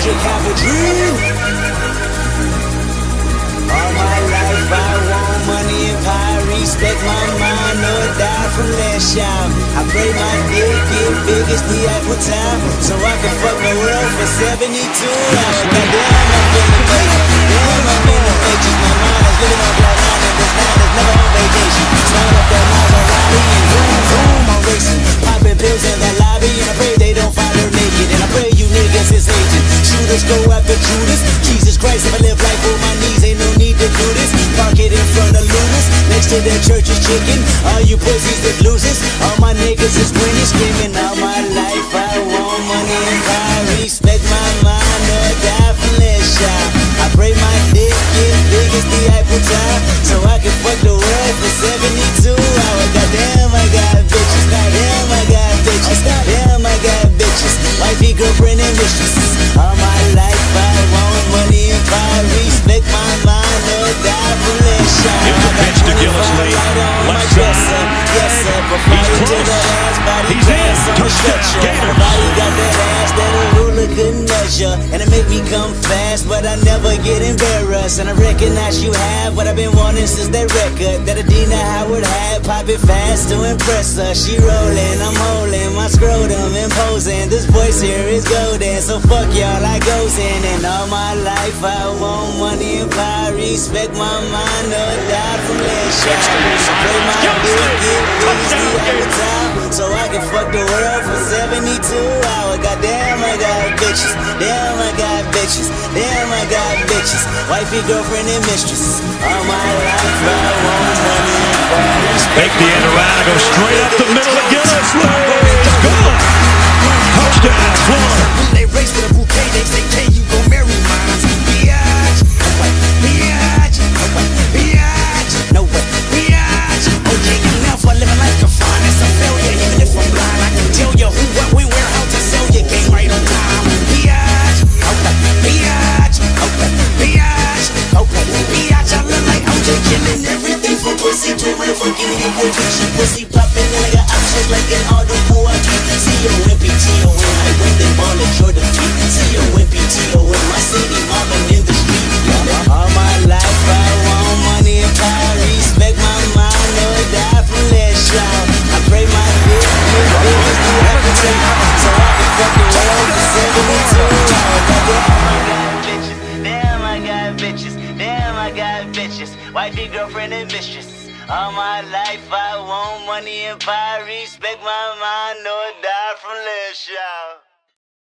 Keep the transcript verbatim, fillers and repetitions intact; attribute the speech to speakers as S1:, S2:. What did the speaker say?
S1: hundred have a dream. All my life I want money and power, respect my mind, or die from last shout. I pray my dick get big as the Eiffel Tower, so I can fuck the world for seventy-two hours. Goddamn, I'm feeling great. Damn, I'm in the matrix. My mind is living on cloud nine, and this night is never on vacation. Start up that Maserati and zoom, zoom, I'm racing. Popping pills in the lobby, and I pray they don't find her naked. And I pray you niggas is hating. Shooters go after Judas. Jesus Christ, if I live life on my knees, ain't no need to do this. Park it in front of Lunas, next to the church is chicken. All you pussies that loses, all my niggas is winning. Screaming all my life, I want money and power, respect my mind, or die from less shot. I pray my dick get big as the Eiffel Tower, so I can fuck the world for seventy-two hours. Goddamn, I got bitches. Goddamn, I got bitches. Goddamn, I got bitches. Wifey, girlfriend, and mistresses. All my life, I want money and power, respect my mind, or die from less shot.
S2: Here's the pitch to Gillislee. Left side.
S1: Yes, sir.
S2: He's close. He's in. Touchdown, Gators.
S1: Body got that ass that a ruler couldn't measure, and it make me come fast, but I never get embarrassed. And I recognize you have what I've been wanting since that record that Adina Howard had. Pop it fast to impress her. She rolling, I'm holding my scrotum, imposing. This voice here is golden, so fuck y'all, I goes in. And all my life I want money and power, respect my mind, or die from less shot. Play my dick, get busy every time, so I can fuck the world for seventy-two hours. Goddamn, I got bitches. Damn, I got bitches. Damn, I got bitches. Wifey, girlfriend, and mistress. All my life I want money and power.
S2: Fake the end around and go straight up the middle of Gillislee. Gone. Touchdown, Florida.
S3: When they race with a bouquet, they say, "Can you go marry mine?" Biatch, biatch, biatch, no way, biatch. Okay, I'm now for living like a fine. It's a failure, even if I'm blind. I can tell you who, what, when, where, how to sell your game right on time. Biatch, okay, biatch, okay, biatch, okay, biatch. I look like O J killing everything from pussy to real fucking hit the bitch. Pussy popping, and I got options like an auto who I keep. C O M P T O N, I win them all at your defeat. C O M P T O N, my city, mobbing in the street.
S1: All my life I want money and power, respect my mind, or die from less shot. I pray my dick get big as the Eiffel Tower, so I can fuck the world for seventy-two hours. Damn, I got bitches. Damn, I got bitches. Wifey, girlfriend, and mistress. All my life I want money and power, respect my mind, or die from less shot.